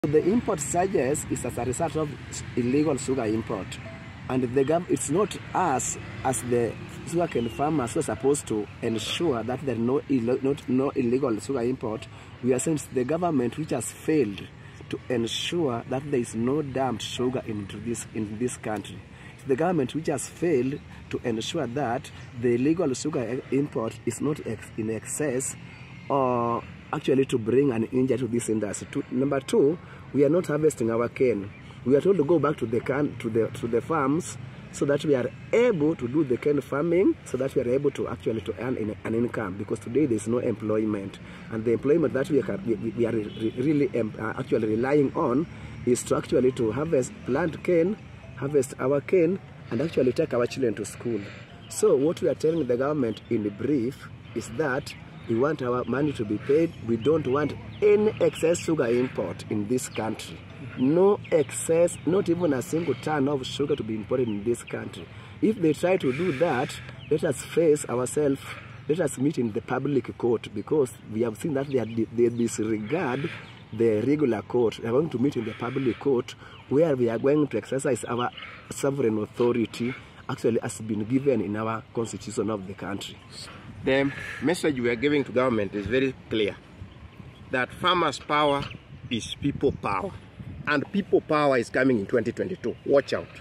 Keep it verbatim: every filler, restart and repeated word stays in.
The import surges is as a result of illegal sugar import, and the gov it's not us as the sugarcane farmers who are supposed to ensure that there are no, not, no illegal sugar import. We are saying it's the government which has failed to ensure that there is no dumped sugar into this in this country. It's the government which has failed to ensure that the illegal sugar import is not ex in excess or actually to bring an injury to this industry. To, number two, we are not harvesting our cane. We are told to go back to the can to the to the farms so that we are able to do the cane farming, so that we are able to actually to earn in, an income, because today there is no employment, and the employment that we are we, we are re, really um, uh, actually relying on is to actually to harvest plant cane, harvest our cane, and actually take our children to school. So what we are telling the government in brief is that we want our money to be paid. We don't want any excess sugar import in this country. No excess, not even a single ton of sugar to be imported in this country. If they try to do that, let us face ourselves, let us meet in the public court, because we have seen that they, are, they disregard the regular court. We are going to meet in the public court where we are going to exercise our sovereign authority actually has been given in our constitution of the country. The message we are giving to government is very clear, that farmers' power is people power, and people power is coming in twenty twenty-two. Watch out.